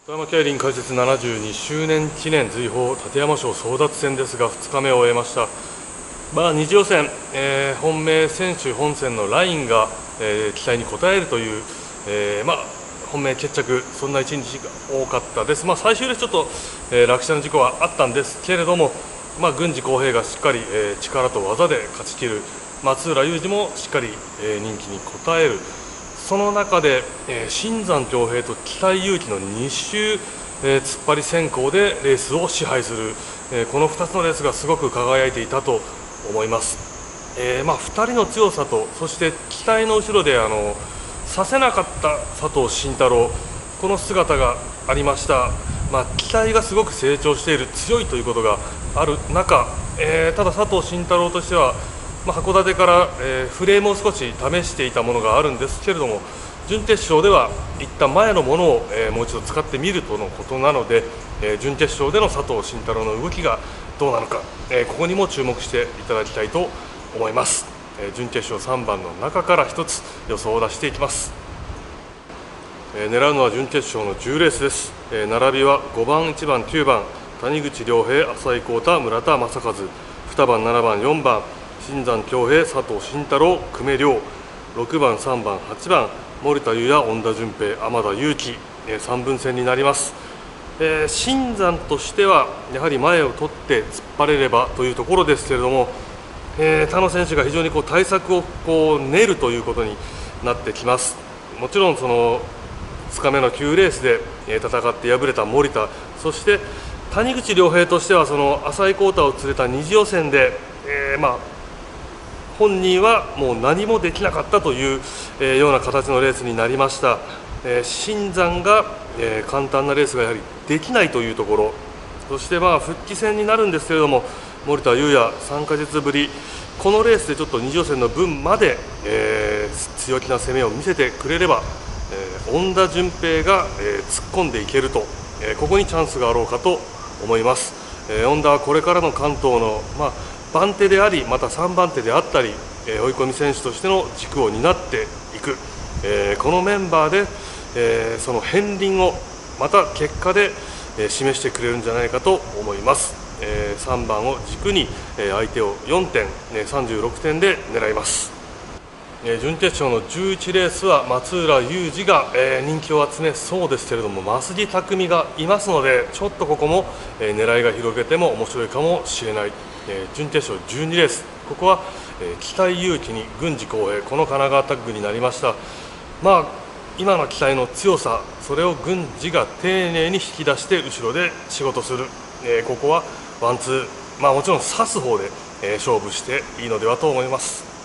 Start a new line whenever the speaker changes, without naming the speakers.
富山競輪開設72周年記念随宝立山賞争奪戦ですが、2日目を終えました。2次予選、本命選手本戦のラインが、期待に応えるという、本命決着、そんな1日が多かったです。最終レースちょっと、落車の事故はあったんですけれども、郡司浩平がしっかり、力と技で勝ち切る、松浦雄二もしっかり、人気に応える。その中で、新山恭平と北井祐樹の2周、突っ張り先行でレースを支配する、この2つのレースがすごく輝いていたと思います。2人の強さと、そして期待の後ろでさせなかった佐藤慎太郎、この姿がありました。期待がすごく成長している、強いということがある中、ただ佐藤慎太郎としては、函館から、フレームを少し試していたものがあるんですけれども、準決勝では一旦前のものを、もう一度使ってみるとのことなので、準決勝での佐藤慎太郎の動きがどうなのか、ここにも注目していただきたいと思います。準決勝3番の中から1つ予想を出していきます。狙うのは準決勝の10レースです。並びは5番、1番、9番、谷口亮平、浅井浩太、村田正和、2番、7番、4番、新山恭平、佐藤慎太郎、久米亮、6番、3番、8番、森田裕也、恩田順平、天田裕樹、3分戦になります。新山としてはやはり前を取って突っ張れればというところですけれども、他の選手が非常に対策を練るということになってきます。もちろんその2日目の9レースで戦って敗れた森田、そして谷口亮平としてはその浅井浩太を連れた2次予選で、本人はもう何もできなかったという、ような形のレースになりました。新山が、簡単なレースがやはりできないというところ、そして復帰戦になるんですけれども、森田裕也3ヶ月ぶり、このレースでちょっと2次予選の分まで、強気な攻めを見せてくれれば、恩田順平が、突っ込んでいけると、ここにチャンスがあろうかと思います。恩田はこれからの関東の、番手であり、また3番手であったり、追い込み選手としての軸を担っていく、このメンバーで、その片鱗をまた結果で、示してくれるんじゃないかと思います。3番を軸に、相手を4点、36点で狙います。準決勝の11レースは松浦雄二が、人気を集めそうですけれども、増木匠がいますので、ちょっとここも、狙いが広げても面白いかもしれない。準決勝12レース、ここは、北井祐樹に郡司浩平、この神奈川タッグになりました。今の期待の強さ、それを郡司が丁寧に引き出して後ろで仕事する、ここはワンツー、もちろん刺す方で、勝負していいのではと思います。